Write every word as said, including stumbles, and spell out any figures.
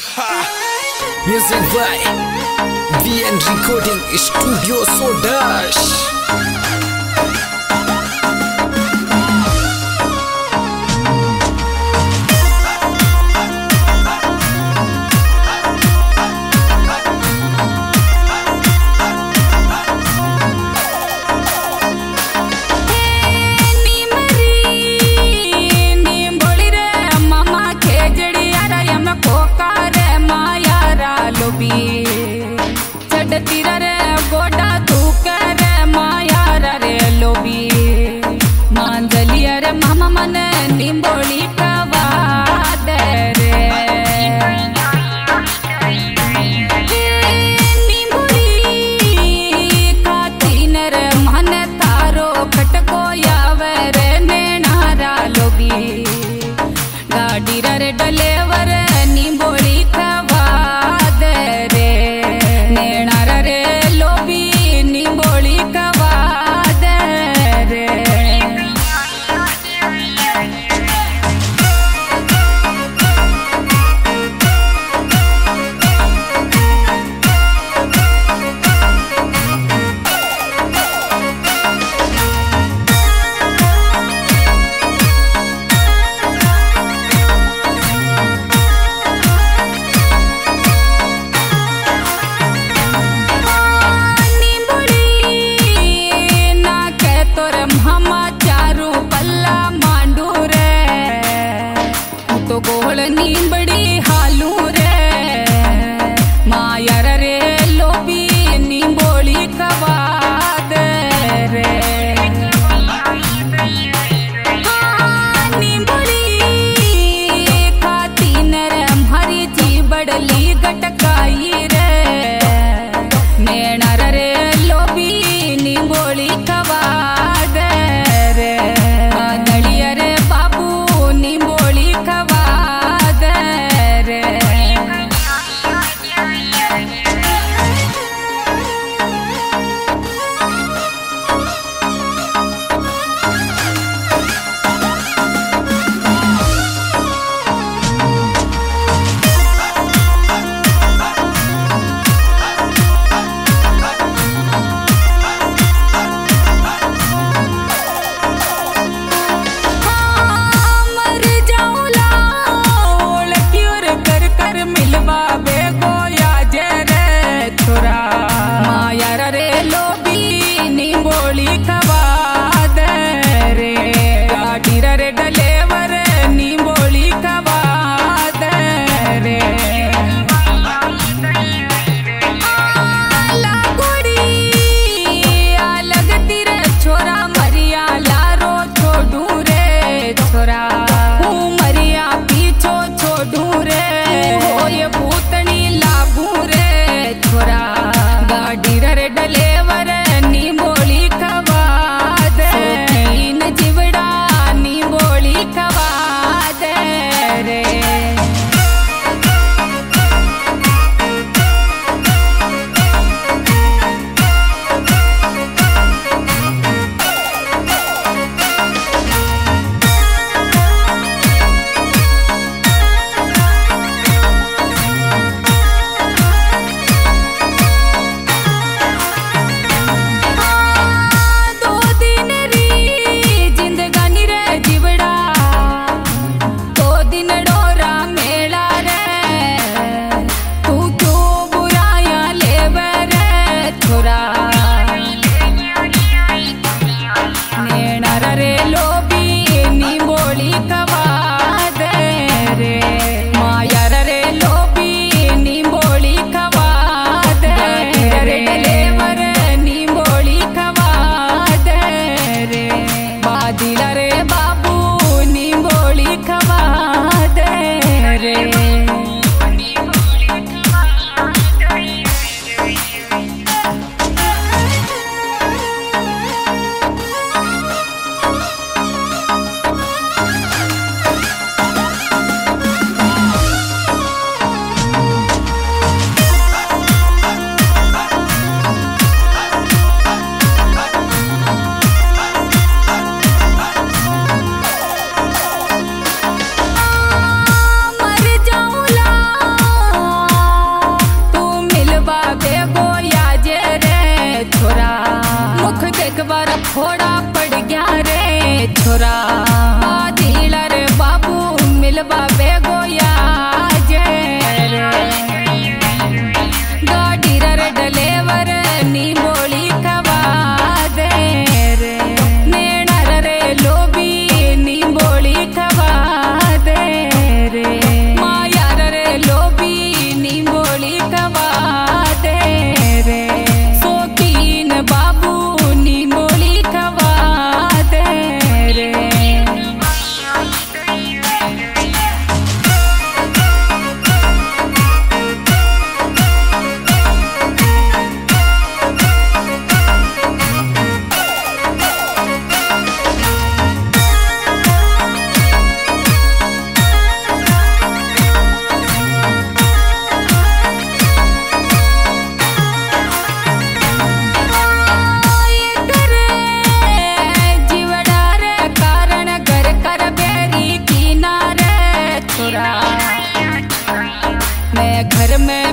Music by V N Recording Studio Sodash. चढ़ती रे गोडा तू करे माया रे लोबी मांजलिया रे मामा मन निम्बोली कवा दे रे निम्बोली खाती रे मन तारो खटको यावे रे नेनारा लोबी गाड़ी रे डलेवर निम्बोली कवा दे रे गोल नींबड़ी हालू रे माया रे लोबी नींबोली कवा दे रे नींबोली खाती रे हरी जी बड़ली गटकाई रे नेना रे लोबी नींबोली कवा दे रे दलिया रे बाबू नींबोली कवा बेगो याज रे गाड़ी रे डलेवर नी बोली खवा दे रे नेणर रे लोभी नी बोली खवा दे रे मायार रे लोभी नी बोली खवा दे रे शौकीन बाबू नी बोली खवा दे रे मैं घर में